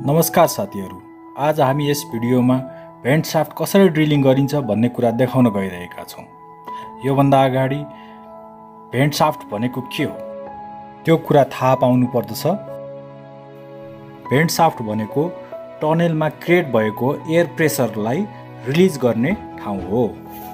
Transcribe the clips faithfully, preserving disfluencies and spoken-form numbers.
नमस्कार साथीहरू, आज हामी यस भिडियोमा भेन्ट साफ्ट कसरी ड्रिलिङ गरिन्छ भन्ने कुरा देखाउन गइरहेका छौं। यो भन्दा अगाडि भेन्ट साफ्ट भनेको के हो त्यो कुरा थाहा पाउनु पर्दछ। भेन्ट साफ्ट भनेको टनेलमा क्रिएट भएको एयर प्रेसरलाई रिलिज गर्ने ठाउँ हो।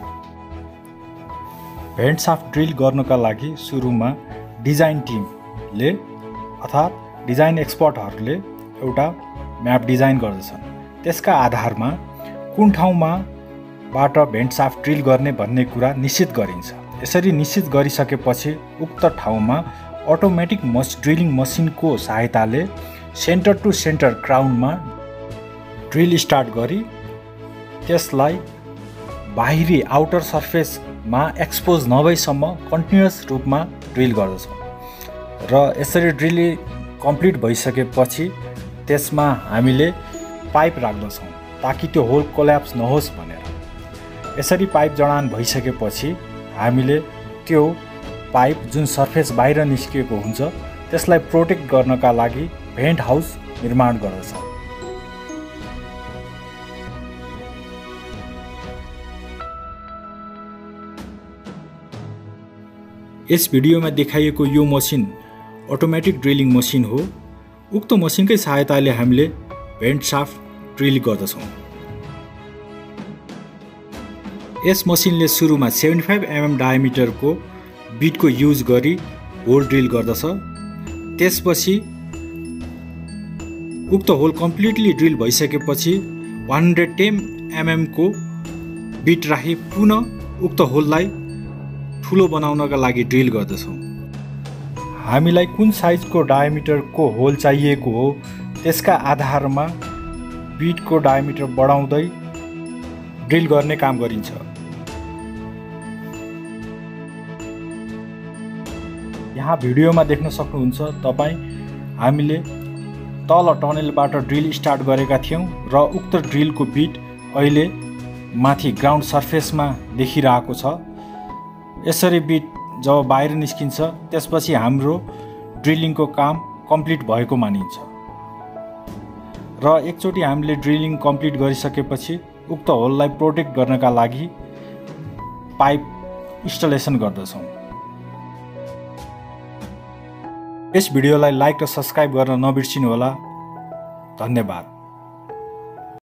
भेन्ट साफ्ट ड्रिल गर्नका लागि सुरुमा डिजाइन टिमले अर्थात् डिजाइन एक्सपर्टहरूले एउटा म्याप डिजाइन गर्दछन्। त्यसका आधारमा कुन ठाउँमाबाट भेन्ट साफ्ट ड्रिल गर्ने भन्ने कुरा निश्चित गरिन्छ। यसरी निश्चित गरिसकेपछि उक्त ठाउँमा अटोमेटिक मस ड्रिलिङ मसिनको सहायताले सेन्टर टु सेन्टर क्राउनमा ड्रिल स्टार्ट गरी त्यसलाई बाहिरी आउटर सर्फेसमा एक्सपोज नभएसम्म कन्टिन्युअस रूपमा ड्रिल गर्दछौँ र यसरी ड्रिल कम्प्लिट भइसकेपछि त्यसमा हामीले पाइप राख्दछौँ ताकि त्यो होल कोल्याप्स नहोस् भनेर। यसरी पाइप जडान भइसकेपछि हामीले त्यो पाइप जुन सर्फेस बाहिर निस्किएको हुन्छ त्यसलाई प्रोटेक्ट गर्नका लागि भेन्ट हाउस निर्माण गर्दछौँ। यस भिडियोमा देखाइएको यो मसिन अटोमेटिक ड्रिलिङ मसिन हो। उक्त मसिनकै सहायताले हामीले भेन्ट साफ्ट ड्रिल गर्दछौँ। यस मसिनले सुरुमा पचहत्तर एमएम डायमिटरको बिटको युज गरी होल ड्रिल गर्दछ। त्यसपछि उक्त होल कम्प्लिटली ड्रिल भइसकेपछि एक सय दस एमएम को बिट राखी पुनः उक्त होललाई ठुलो बनाउनका लागि ड्रिल गर्दछौँ। हामीलाई कुन साइजको डायमिटरको होल चाहिएको हो त्यसका आधारमा बिटको डायमिटर बढाउँदै ड्रिल गर्ने काम गरिन्छ। यहाँ भिडियोमा देख्न सक्नुहुन्छ तपाईँ हामीले तल टनेलबाट ड्रिल स्टार्ट गरेका थियौँ र उक्त ड्रिलको बिट अहिले माथि ग्राउन्ड सर्फेसमा देखिरहेको छ। यसरी बिट जब बाहिर निस्किन्छ त्यसपछि हाम्रो ड्रिलिङको काम कम्प्लिट भएको मानिन्छ र एकचोटि हामीले ड्रिलिङ कम्प्लिट गरिसकेपछि उक्त होललाई प्रोटेक्ट गर्नका लागि पाइप इन्स्टलेसन गर्दछौँ। यस भिडियोलाई लाइक र सब्स्क्राइब गर्न नबिर्सिनु होला। धन्यवाद।